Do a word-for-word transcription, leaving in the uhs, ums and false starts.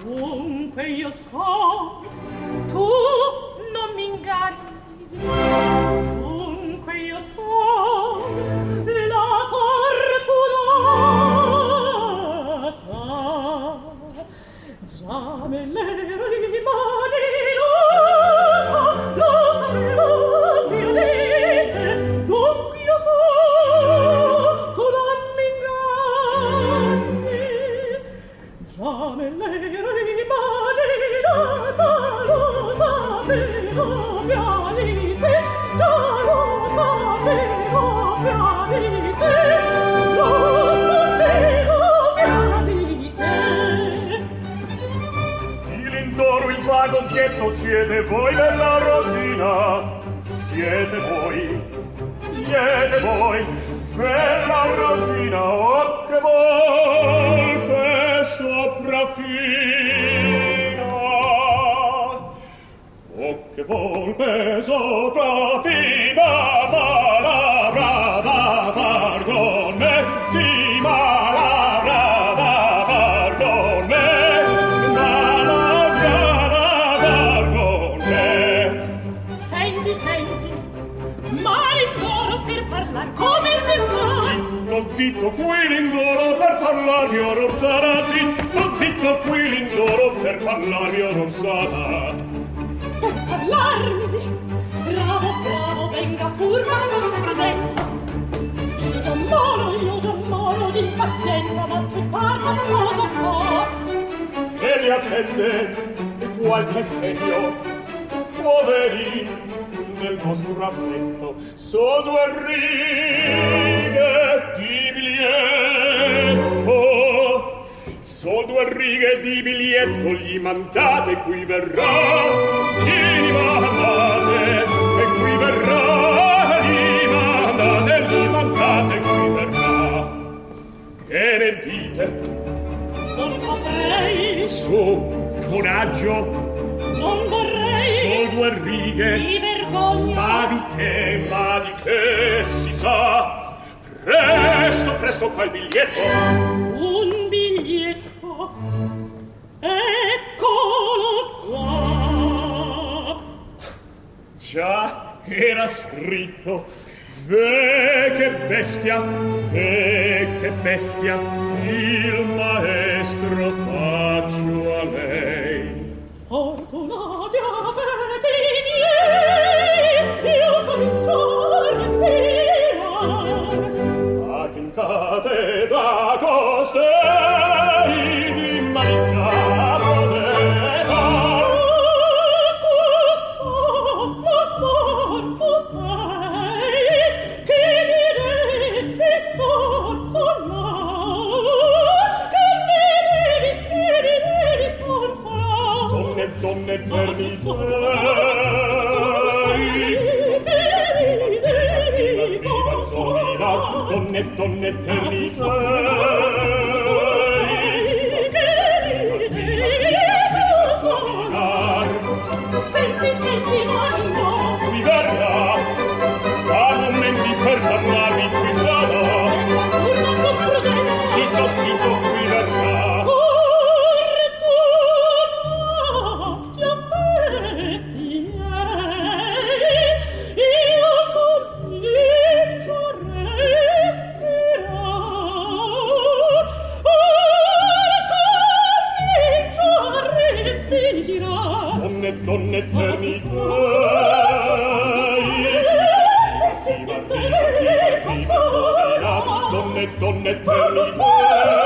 Dunque io so, tu non mi inganni. Dunque io so, la fortunata. Già me l'ero immaginata, lo sapevo mio dite. Dunque io so, tu non mi inganni. Già me l'ero immaginata, lo sapevo mio dite. Già lo sapevo mio dite. Lo sapevo mio dite. Di lindoro il vago oggetto siete voi bella Rosina. Siete voi, siete voi, bella Rosina, oh che volpe sopraffina, oh che volpe sopraffina, ma l'avrà da far con me, sì, ma l'avrà da far con me, ma l'avrà da far con me. Senti, senti, ma l'indoro per parlar come se fa. Zitto, zitto, qui l'indoro per parlarvi o non sarà. Zitto, zitto, qui l'indoro per parlarvi o non sarà. Per parlarmi, bravo, bravo, venga pur ma con prudenza. Io già moro, io già moro di impazienza, ma che parla cosa fa? E li attende qualche segno, poveri nel vostro rametto, so due righe di biglietto, so due righe di biglietto, gli mandate qui verrà, gli mandate e qui verrà, gli mandate, gli mandate qui verrà. Che ne dite? Non saprei, Su, coraggio, non vorrei, so due righe, di vergogna. ma di che, ma di che si sa? Presto, presto qua il biglietto. Un biglietto, eccolo qua. Già era scritto. Ve che bestia, ve che bestia, il maestro faccio a lei. Fortunati avete i miei, io comincio a respirare. A che in cattedra costei di malizia potete far. Tu so, amor, tu sei, che mi devi perdonare, che mi devi, che mi devi consolare. Donne, donne, terni Tu so, sei. che mi devi consolare. Donne, donne, terni Tu so, sei. che mi devi consolare. Senti, senti, marino, Qui verrà, a momenti per parlarvi qui sarà. urla con prudenza. Zitto, zitto, qui verrà. Fortunati affetti miei, io comincio a respirare. Ora comincio a respirare. Donne, donne, eterni Donne, donne, eterni